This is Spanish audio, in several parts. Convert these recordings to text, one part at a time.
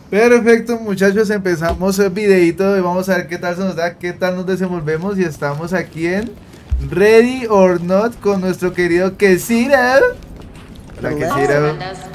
Perfecto, muchachos, empezamos el videito y vamos a ver qué tal se nos da, qué tal nos desenvolvemos y estamos aquí en Ready or Not con nuestro querido Quesiro. Hola, Quesiro.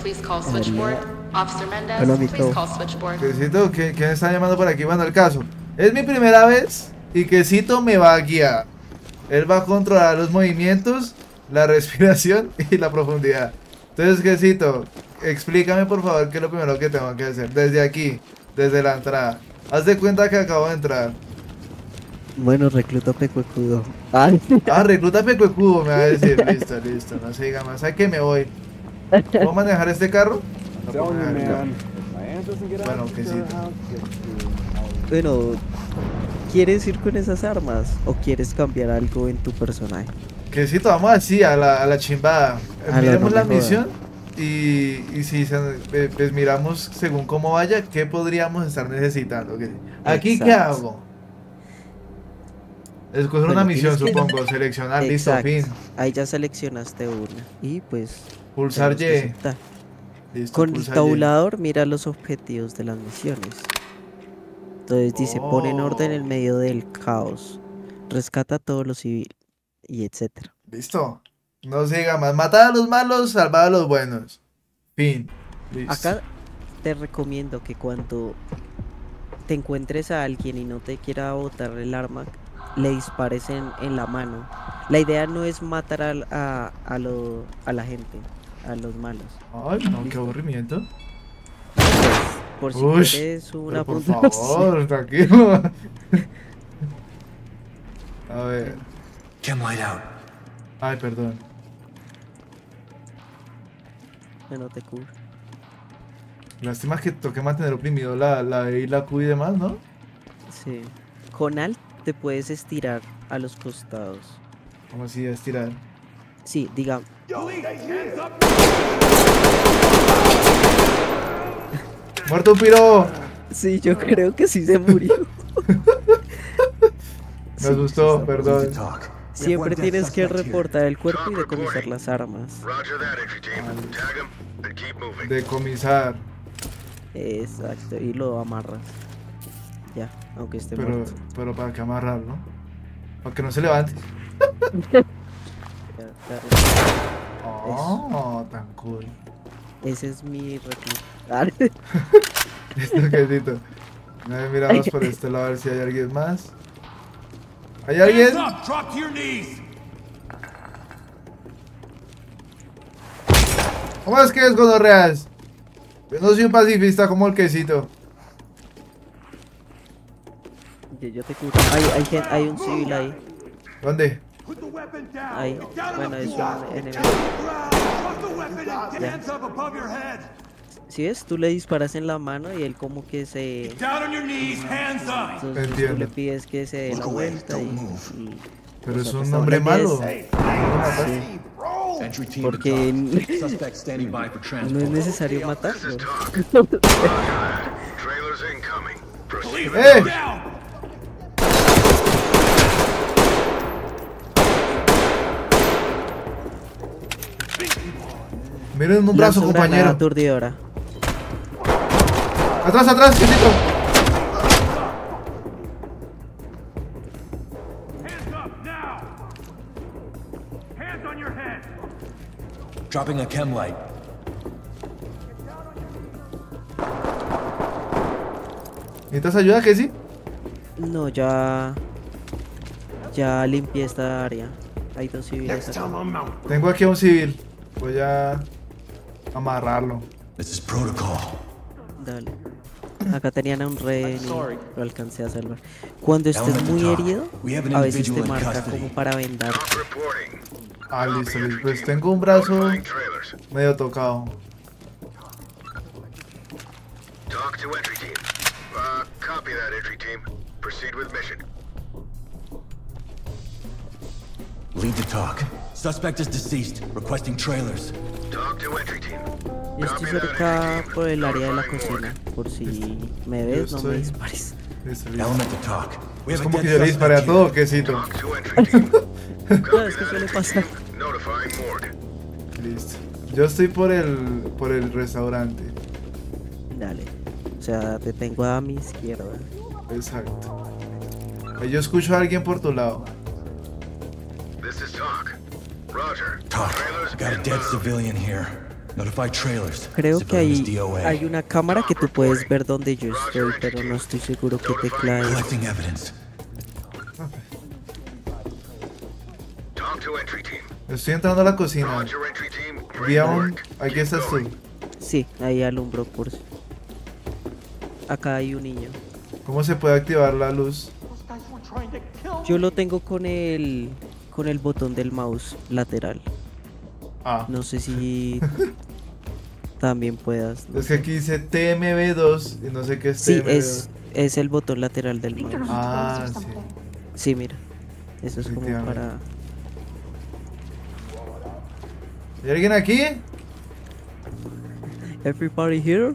Hola, Mito. Quesito, ¿quién está llamando por aquí? Bueno, el caso, es mi primera vez y Quesito me va a guiar. Él va a controlar los movimientos, la respiración y la profundidad. Entonces, Quesito, explícame por favor qué es lo primero que tengo que hacer. Desde aquí, desde la entrada. Haz de cuenta que acabo de entrar. Bueno, recluta pecuecudo. Recluta Pecuecudo, me va a decir. Listo, listo, no se diga más. ¿Sabes que me voy? ¿Puedo manejar este carro? No puedo manejar el carro. Bueno, Quesito. Bueno, ¿quieres ir con esas armas o quieres cambiar algo en tu personaje? Quesito, vamos así, a la chimbada. Miremos no la me jodas. misión y si pues miramos según cómo vaya, qué podríamos estar necesitando. ¿Aquí qué Exacto. hago? Escoger Bueno, una misión, tienes que- supongo. Seleccionar, listo, Exacto. fin. Ahí ya seleccionaste una. Y pues Pulsar tenemos que Y. aceptar. Listo, Con el pulsar Y. tabulador mira los objetivos de las misiones. Entonces dice, pon en orden el medio del caos. Rescata a todos los civiles. Y etcétera. Listo. No se diga más. Matar a los malos, salvar a los buenos. Fin. Listo. Acá te recomiendo que cuando te encuentres a alguien y no te quiera botar el arma, le dispares en la mano. La idea no es matar a la gente, a los malos. Ay, no, qué ¿Listo? aburrimiento. Por si Ush, quieres una pero por puntuación. favor, tranquilo. A ver. Chem light out. Ay, perdón. Bueno, te cubro. Lástima que toque mantener oprimido la E y la Q y demás, ¿no? Sí. Con Alt te puedes estirar a los costados. Como así, estirar. Sí, diga. ¡Muerto un piro! Sí, yo creo que sí se murió. Me asustó, Lead perdón. to talk. Siempre tienes que reportar el cuerpo y decomisar las armas. Roger that, entry team. Tag him and keep moving. Decomisar. Exacto, y lo amarras. Ya, aunque esté muerto. Pero para que amarrarlo. Para que no se levante. Ya, Oh, tan cool. ese es mi reclutar. Listo, Quesito. Miramos por este lado a ver si hay alguien más. ¿Hay alguien? Drop to your knees. ¿Cómo es que es, gonorreas? Yo no soy un pacifista como el Quesito. Yo te cubro. Hay un civil ahí. ¿Dónde? Put the weapon down. Ahí. Down Bueno, on es the floor. un enemigo. Drop the weapon and Ya. hands up above your head. Si ves, tú le disparas en la mano y él como que se... Down on your knees, hands up. Entonces tú Entiendo. le pides que se dé la vuelta y Pero es sea, un pues, hombre también malo. es- Sí. Entry team Porque to talk. Suspect standing by for no es transport. necesario matarlo. Trailers incoming. Proceed. ¡Eh! Down. Miren un brazo, Lanza granada compañero. aturdidora. Atrás, atrás, Quesito. Hands up now. Hands on your head. Dropping a chem light. ¿Necesitas ayuda, Quesi? No, ya limpié esta área. Hay dos civiles acá. Tengo aquí a un civil. Voy a amarrarlo. This is protocol. Dale. Acá tenían a un rehén y lo alcancé a salvar. Cuando estés muy herido, a veces te marca como para vendar. Talk reporting. Ah, listo, listo. Pues tengo un brazo Notifying trailers. medio tocado. Talk to entry team. Copy that, entry team. Proceed with mission. Lead to talk. Suspect is deceased. Requesting trailers. Talk to entry team. Yo estoy cerca por el área de la cocina. Por si me ves, no me estoy- dispares. Listo, listo. Element to talk. We Es have a como dead que yo le disparé a suspect todo, here. Quesito. Talk to entry team. No, Copy es que that, suele entry pasar. team. Notifying morgue. Listo. Yo estoy por el restaurante. Dale. O sea, te tengo a mi izquierda. Exacto. Ahí yo escucho a alguien por tu lado. This is Talk. Roger. Talk. Trailers Got a dead inbound. civilian here. Notify trailers. Creo que Civilians hay DOA. una cámara que tú puedes ver donde yo estoy, pero no estoy seguro qué tecla es. Collecting evidence. Talk to entry team. Estoy entrando a la cocina. Roger, entry team. Great Diamond, work. aquí Keep estás tú. going. Sí, ahí alumbro por si. Acá hay un niño. ¿Cómo se puede activar la luz? Yo lo tengo con el botón del mouse lateral. Ah, No sé si también puedas. ¿no? es que aquí dice TMB2 y no sé qué es Sí, TMB2. es el botón lateral del think they're mouse. Ah, exposed or sí. something. Sí, mira. Eso es como Efectivamente. para. ¿Hay alguien aquí? Everybody here.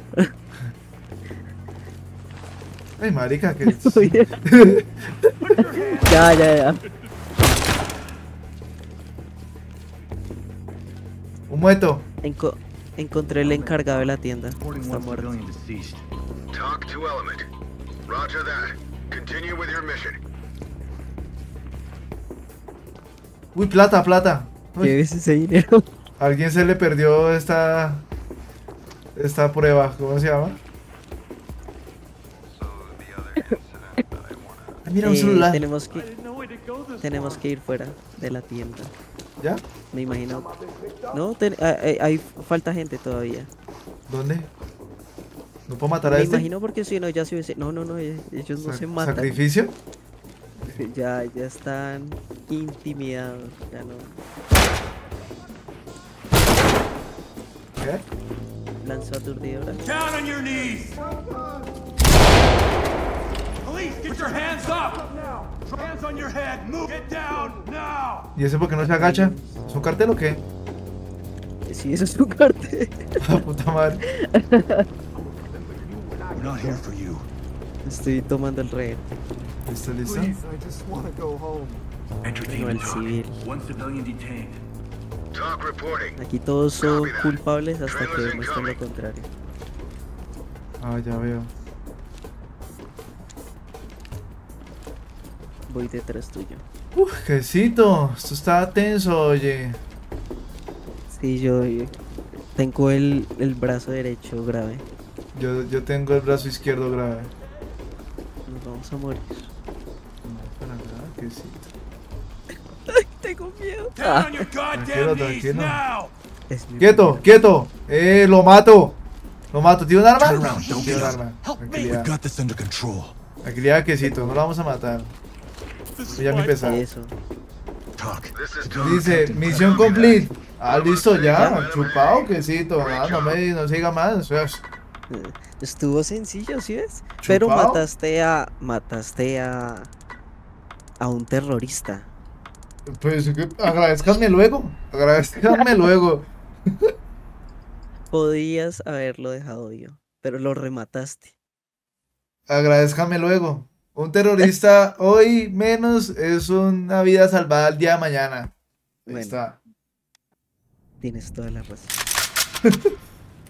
Ay, marica, que... Ya. Un muerto. Encontré el encargado de la tienda. Reporting Está one muerto. civilian deceased. Talk to Element. Roger that. Continue with your mission. Uy, plata, plata. Uy, Lleves ese dinero. a alguien se le perdió esta prueba. ¿Cómo se llama? Ah, mira, un celular. Tenemos que ir fuera de la tienda. ¿Ya? Me imagino. No, hay falta gente todavía. ¿Dónde? ¿No puedo matar a Me este? imagino porque si no ya se hubiese. No, ellos no se matan. ¿Sacrificio? Ya están intimidados. Ya no. ¿Qué? Lanzó aturdidora. Down on your knees! Police, get your hands up! Hands on your head! Move! Get down now! ¿Y ese por qué no se agacha? ¿Es un cartel o qué? Sí, eso es un cartel. La puta madre. We're not here for you. Estoy tomando el rehén. ¿Listo, listo? Entry No, team el to Talk. civil. One civilian detained. Talk reporting. Aquí todos son culpables hasta que demuestren lo contrario. Ah, ya veo. Voy detrás tuyo. Uf, quesito. Esto está tenso, oye. Sí, yo tengo el brazo derecho grave. Yo tengo el brazo izquierdo grave. Nos vamos a morir. No, para nada, quesito. Tengo miedo. Down on your Tranquilo, goddamn knees tranquilo. now! Es mi Quieto, quieto. Lo mato. Lo mato. ¿Tiene un arma? Turn around, don't Tiene un get up. arma. We've Tranquilidad. got this under control. Tranquilidad, quesito. No lo vamos a matar. Ya me empezar. Eso. Talk. This is Talk. Dice, misión complete. Ah, listo, ya. Chupado, quesito. Ah, no siga más. O sea, Estuvo sencillo, ¿sí ves? Pero Chupao. mataste a un terrorista. pues agradezcanme luego. Agradezcanme luego. Podías haberlo dejado yo, pero lo remataste. Agradezcanme luego. Un terrorista hoy menos es una vida salvada el día de mañana. Ahí Bueno. está. Tienes toda la razón.